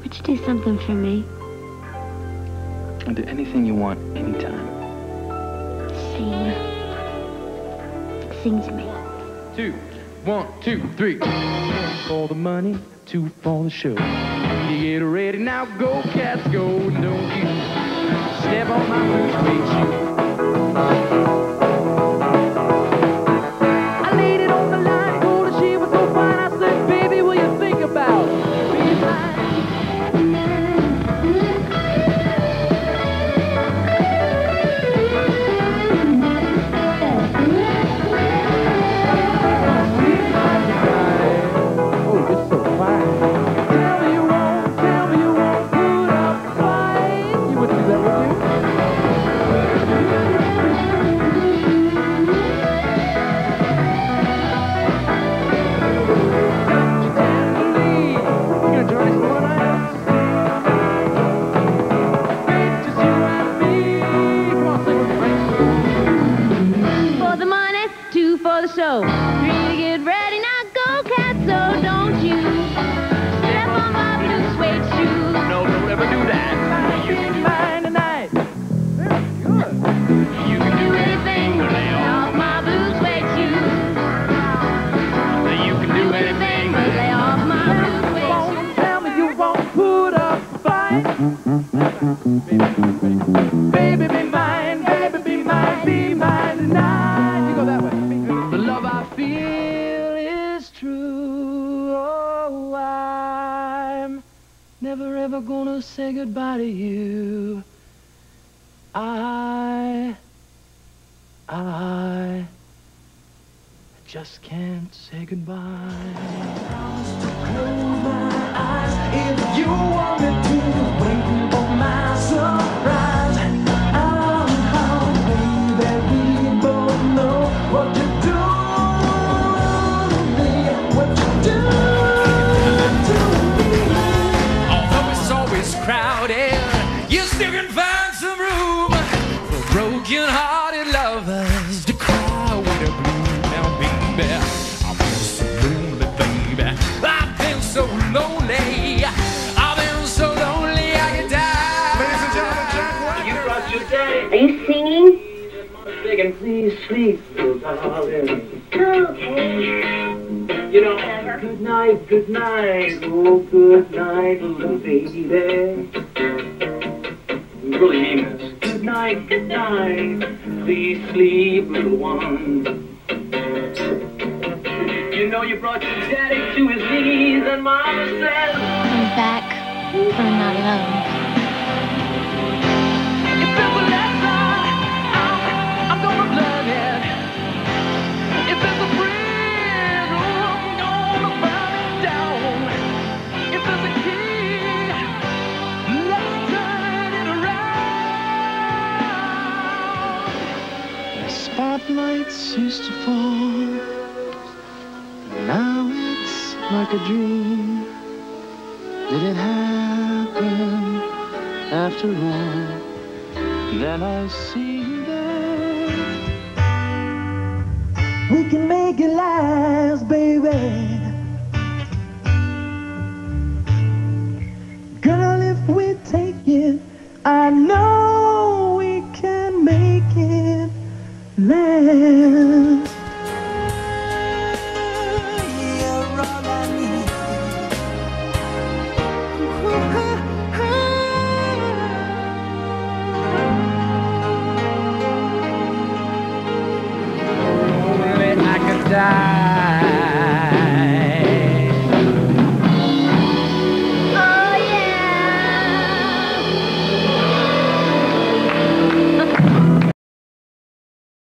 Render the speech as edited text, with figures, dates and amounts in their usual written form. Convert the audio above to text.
Would you do something for me? I'll do anything you want, anytime. Sing. Sing to me. 2, 1, 2, 3. 1 for the money, 2 for the show. You get ready now, go cats, go. Don't you step on my blue suede shoe. I laid it on the line, told her she was so fine. I said, baby, will you think about being mine? So, three, get ready, now go, cat, so don't you step on my blue suede shoes. No, don't ever do that. You can be mine tonight. Very good. You can do anything but lay off my blue suede shoes. You can do anything but lay off my blue suede shoes. Tell me you won't put up a fight. Baby, be mine, baby, be mine tonight. You go that way. The love I feel is true. Oh, I'm never ever gonna say goodbye to you. I just can't say goodbye. Close my eyes if you want me to. Waiting for my surprise. Baby, we both know what to do. Although it's always crowded, you still can find some room for broken-hearted lovers to cry with a blue. Now, baby, I've been so lonely, baby. I've been so lonely. I've been so lonely I could die. Ladies and gentlemen, Jack Wagner. You brought your day. Are you singing? Begging, please sleep, oh, darling. Okay. You know, good night, oh, good night, little baby. We really mean this. Good night, please sleep, little one. You know you brought your daddy to his knees, and Mama says, I'm back, but I'm not alone. you built the lesson, I'm gonna learn it. If there's a bridge, I'm gonna burn it down. If there's a key, let's turn it around. The spotlights used to fall, now it's like a dream. Did it happen after all? Then I see you there. We can make it last, baby. Girl, if we take it, I know we can make it last. You're all I need. Only I can die.